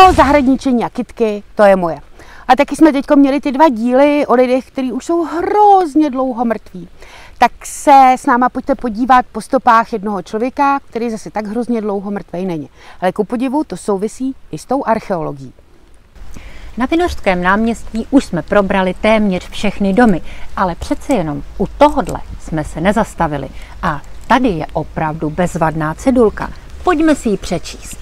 zahradničení a kytky, to je moje. A taky jsme teď měli ty 2 díly o lidech, kteří už jsou hrozně dlouho mrtví. Tak se s náma pojďte podívat po stopách jednoho člověka, který zase tak hrozně dlouho mrtvej není. Ale ku podivu to souvisí i s tou archeologií. Na Vinořském náměstí už jsme probrali téměř všechny domy, ale přece jenom u tohodle jsme se nezastavili. A tady je opravdu bezvadná cedulka. Pojďme si ji přečíst.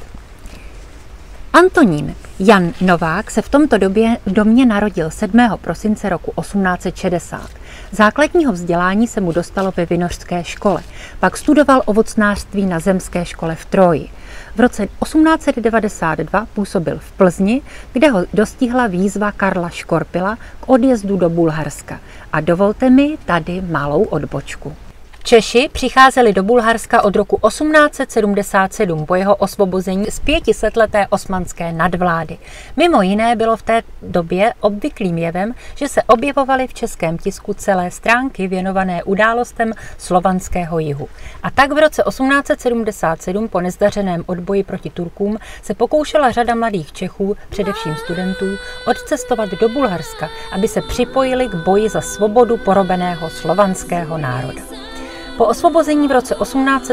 Antonín Jan Novák se v tomto domě narodil 7. prosince roku 1860. Základního vzdělání se mu dostalo ve Vinořské škole, pak studoval ovocnářství na zemské škole v Troji. V roce 1892 působil v Plzni, kde ho dostihla výzva Karla Škorpila k odjezdu do Bulharska. A dovolte mi tady malou odbočku. Češi přicházeli do Bulharska od roku 1877 po jeho osvobození z 500leté osmanské nadvlády. Mimo jiné bylo v té době obvyklým jevem, že se objevovaly v českém tisku celé stránky věnované událostem slovanského jihu. A tak v roce 1877 po nezdařeném odboji proti Turkům se pokoušela řada mladých Čechů, především studentů, odcestovat do Bulharska, aby se připojili k boji za svobodu porobeného slovanského národa. Po osvobození v roce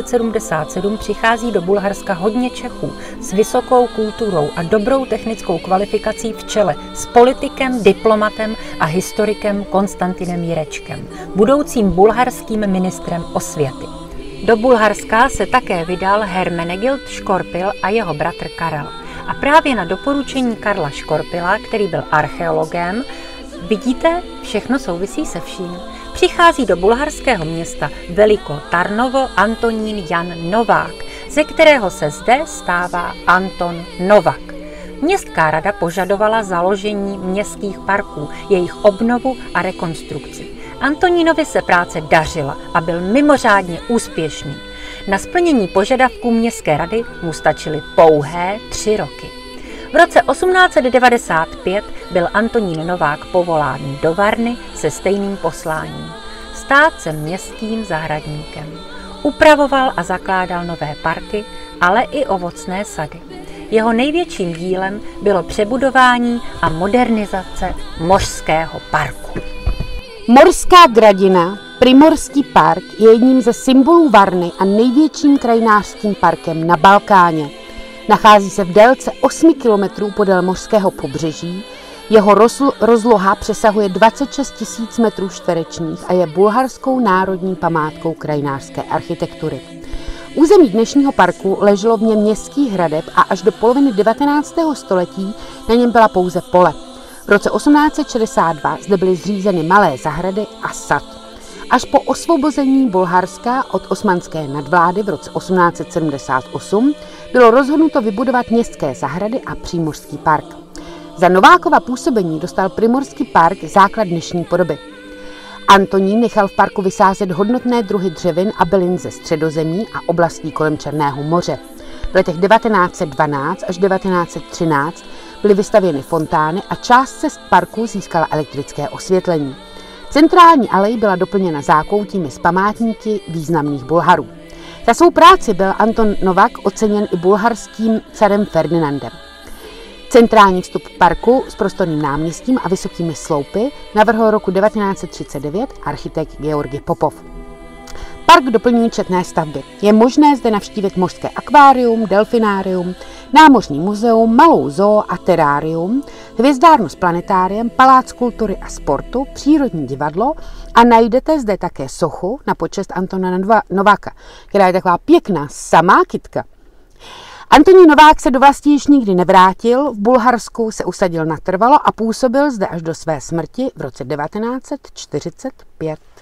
1877 přichází do Bulharska hodně Čechů s vysokou kulturou a dobrou technickou kvalifikací v čele s politikem, diplomatem a historikem Konstantinem Jirečkem, budoucím bulharským ministrem osvěty. Do Bulharska se také vydal Hermenegild Škorpil a jeho bratr Karel. A právě na doporučení Karla Škorpila, který byl archeologem, vidíte, všechno souvisí se vším. Přichází do bulharského města Veliko Tarnovo Antonín Jan Novák, ze kterého se zde stává Anton Novak. Městská rada požadovala založení městských parků, jejich obnovu a rekonstrukci. Antonínovi se práce dařila a byl mimořádně úspěšný. Na splnění požadavků městské rady mu stačily pouhé 3 roky. V roce 1895 byl Antonín Novák povolán do Varny se stejným posláním. Stát se městským zahradníkem. Upravoval a zakládal nové parky, ale i ovocné sady. Jeho největším dílem bylo přebudování a modernizace Mořského parku. Morská gradina, Primorský park, je jedním ze symbolů Varny a největším krajinářským parkem na Balkáně. Nachází se v délce 8 kilometrů podél mořského pobřeží, jeho rozloha přesahuje 26 000 metrů čtverečních a je bulharskou národní památkou krajinářské architektury. Území dnešního parku leželo vně městských hradeb a až do poloviny 19. století na něm byla pouze pole. V roce 1862 zde byly zřízeny malé zahrady a sad. Až po osvobození Bulharska od osmanské nadvlády v roce 1878 bylo rozhodnuto vybudovat městské zahrady a Přímořský park. Za Novákova působení dostal Primorský park základ dnešní podoby. Antonín nechal v parku vysázet hodnotné druhy dřevin a bylin ze Středozemí a oblastí kolem Černého moře. V letech 1912 až 1913 byly vystavěny fontány a část cest parku získala elektrické osvětlení. Centrální alej byla doplněna zákoutími s památníky významných Bulharů. Za svou práci byl Anton Novák oceněn i bulharským carem Ferdinandem. Centrální vstup parku s prostorným náměstím a vysokými sloupy navrhl roku 1939 architekt Georgi Popov. Park doplňují četné stavby. Je možné zde navštívit mořské akvárium, delfinárium, námořní muzeum, malou zoo a terárium, hvězdárnu s planetáriem, palác kultury a sportu, přírodní divadlo a najdete zde také sochu na počest Antona Nováka, která je taková pěkná samá kytka. Antonín Novák se do vlasti již nikdy nevrátil, v Bulharsku se usadil natrvalo a působil zde až do své smrti v roce 1945.